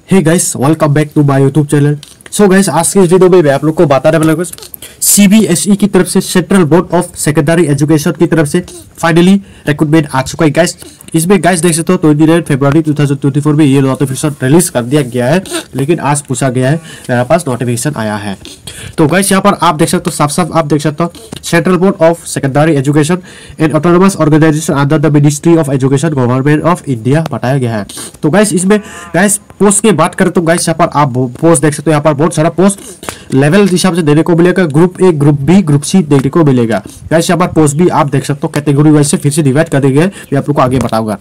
Hey guys, welcome back to my YouTube channel. So guys, आज की इस video में मैं आप लोग को बताने वाला हूँ सीबीएसई की तरफ से central board of secondary education की तरफ से फाइनली रिक्रूटमेंट आ चुका है गाइस। इसमें गाइस देख सकते हो 29 फरवरी 2024 में ये नोटिफिकेशन रिलीज कर दिया गया है, लेकिन आज पूछा गया है मेरे पास नोटिफिकेशन आया है। तो गाइस यहाँ पर आप देख सकते हो, साफ साफ आप देख सकते हो central board of secondary education and autonomous organisation under the ministry of education government of India बताया गया है। तो गाइस इसमें गाइस पोस्ट की बात करें तो गाइस यहाँ पर आप पोस्ट देख सकते हो, यहाँ पर बहुत सारा पोस्ट लेवल हिसाब से देने को मिलेगा। Group A, group B, group C देखने को मिलेगा। गाइस यहाँ पर पोस्ट भी आप देख सकते हो कैटेगरी वाइज से फिर से डिवाइड कर देंगे, मैं आप लोग को आगे बताऊंगा।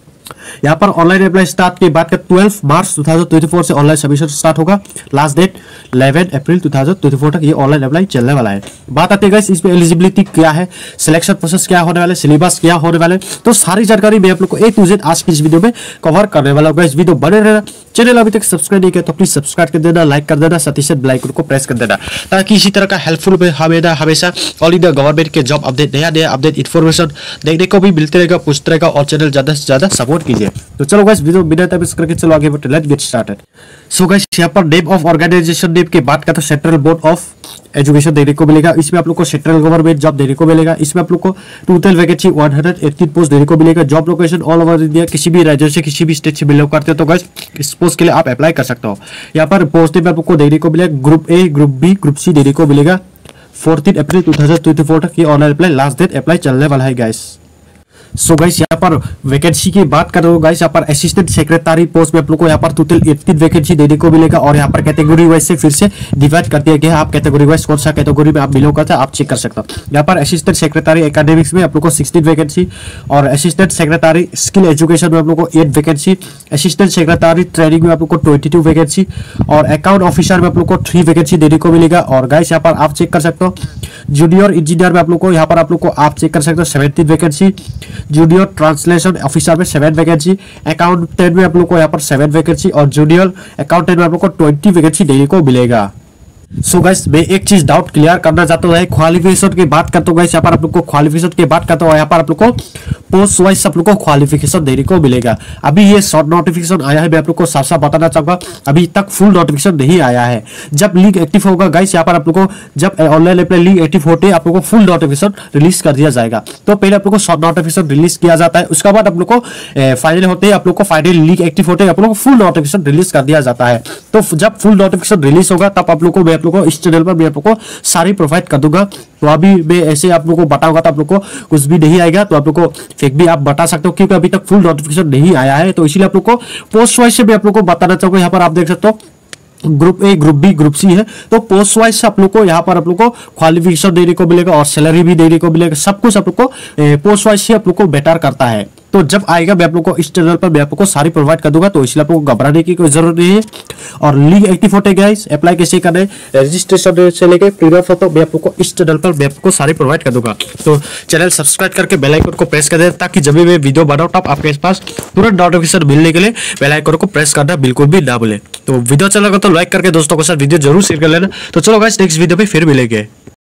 यहाँ पर ऑनलाइन अप्लाई स्टार्ट की बात करें 12 मार्च 2024 से ऑनलाइन सबमिशन स्टार्ट होगा। लास्ट डेट 11 अप्रैल 2024 तक ये ऑनलाइन अप्लाई चलने वाला है। बात आती है गाइस इसमें एलिजिबिलिटी क्या है, सिलेक्शन प्रोसेस क्या होने वाले, सिलेबस क्या होने वाले, तो सारी जानकारी मैं आप लोग को ए टू जेड आज की इस वीडियो में कवर करने वाला हूँ। इस वीडियो बने रहना। चैनल अभी तक सब्सक्राइब नहीं किया तो प्लीज सब्सक्राइब कर देना, लाइक कर देना, साथ ही साथ बेल आइकन को प्रेस कर देना, ताकि इसी तरह का हेल्पफुल हमेशा ऑल इंडिया गवर्नमेंट के जॉब अपडेट, नया अपडेट इन्फॉर्मेशन देखने को भी मिलते रहेगा, पूछते रहेगा, और चैनल ज्यादा से ज्यादा सपोर्ट कीजिए। तो चलो गाइस वीडियो बिना टाइम वेस्ट करके चलो आगे बढ़ते, let's get started. So guys यहाँ पर नेम ऑफ ऑर्गेनाइजेशन नेम की बात करते हैं सेंट्रल बोर्ड ऑफ एजुकेशन देने को मिलेगा। इसमें आप लोग को सेंट्रल गवर्नमेंट जॉब देने को मिलेगा। इसमें आप लोग को टोटल वैकेंसी 118 पोस्ट देने को मिलेगा। Job location all over India, किसी भी राज्य से किसी भी स्टेट से बिलोंग करते हो तो गाइस इस पोस्ट के लिए आप अप्लाई कर सकते हो। यहाँ पर पोस्ट में आप लोग को देने को मिलेगा group A, group B, group C देने को मिलेगा। 14 अप्रैल 2024 तक ये online apply last date apply चलने वाला है गाइस। सो गाइस यहाँ पर वैकेंसी की बात करो गाइस, यहाँ पर असिस्टेंट सेक्रेटरी पोस्ट में आप लोग को यहाँ पर टोटल 18 वैकेंसी देने को मिलेगा। और यहाँ पर कैटेगरी वाइज से फिर से डिवाइड कर दिया गया है। आप कैटेगरी वाइज कौन सा कैटेगरी में आप बिलोंग करते हैं आप चेक कर सकते हो। यहाँ पर असिस्टेंट सेक्रेटरी एकेडमिक्स में आप लोग को 16 वैकेंसी, और असिस्टेंट सेक्रेटरी स्किल एजुकेशन में आप लोग को 8 वैकेंसी, असिस्टेंट सेक्रेटरी ट्रेनिंग में आप लोग को 22 वैकेंसी, और अकाउंट ऑफिसर में आप लोग को 3 वैकेंसी देने को मिलेगा। और गाइस यहाँ पर आप चेक कर सकते हो जूनियर इंजीनियर में आप लोग को यहाँ पर आप लोग को आप चेक कर सकते हो 17 वैकेंसी, जूनियर ट्रांसलेशन ऑफिसर में 7 वैकेंसी, अकाउंटेंट में आप लोग को यहाँ पर 7 वैकेंसी, और जूनियर अकाउंटेंट में आप लोग को 20 वैकेंसी देने को मिलेगा। सो गाइस मैं एक चीज डाउट क्लियर करना चाहता हूँ, क्वालिफिकेशन की बात करता हूँ गाइस। यहाँ पर आप लोग को क्वालिफिकेशन की बात करता हूँ, यहाँ पर आप लोग को पोस्ट वाइज आप लोग को क्वालिफिकेशन देने को मिलेगा। अभी ये शॉर्ट नोटिफिकेशन आया है, मैं आप लोग को साफ साफ बताना चाहूंगा अभी तक फुल नोटिफिकेशन नहीं आया है। जब लिंक एक्टिव होगा गाइस, यहाँ पर आप लोग को जब ऑनलाइन अप्लाई लिंक एक्टिव होते हैं आप लोग को फुल नोटिफिकेशन रिलीज कर दिया जाएगा। तो पहले आप लोग को शॉर्ट नोटिफिकेशन रिलीज किया जाता है, उसके बाद आप लोग को फाइनल होते हैं, आप लोग को फाइनल लिंक एक्टिव होते हैं, आप लोग को फुल नोटिफिकेशन रिलीज कर दिया जाता है। तो जब फुल नोटिफिकेशन रिलीज होगा तब आप लोग को मैं आप लोग को इस चैनल पर मैं आप लोग को सारी प्रोवाइड कर दूंगा। तो अभी मैं ऐसे आप लोग को बताऊंगा तो आप लोग को कुछ भी नहीं आएगा, तो आप लोग को फेक भी आप बता सकते हो, क्योंकि अभी तक फुल नोटिफिकेशन नहीं आया है। तो इसीलिए आप लोग को पोस्ट वाइज से भी आप लोग को बताना चाहूंगा। यहाँ पर आप देख सकते हो group A, group B, group C है, तो पोस्ट वाइज से आप लोग को यहाँ पर आप लोग को क्वालिफिकेशन देने को मिलेगा और सैलरी भी देने को मिलेगा। सब कुछ आप लोग को पोस्ट वाइज से आप लोग को बेटर करता है। तो जब आएगा मैं आप लोग को इस चैनल पर मैं आप लोग को सारी प्रोवाइड कर दूंगा, तो इसलिए आप लोग को घबराने की कोई जरूरत नहीं है। और लिंक एक्टिव होते गया अप्लाई कैसे करना है, रजिस्ट्रेशन से लेकर प्रीवियस फोटो मैं आप लोग को इस चैनल पर मैं आप लोग को सारी प्रोवाइड कर दूंगा। तो चैनल सब्सक्राइब करके बेल आइकन को प्रेस कर दे, ताकि जब भी मैं वीडियो बनाऊं तब आपके पास तुरंत नोटिफिकेशन मिलने के लिए बेल आइकन को प्रेस करना बिल्कुल भी ना भूले। तो वीडियो अच्छा लगा तो लाइक करके दोस्तों के साथ वीडियो जरूर शेयर कर लेना। तो चलो गाइस नेक्स्ट वीडियो में फिर मिलेंगे।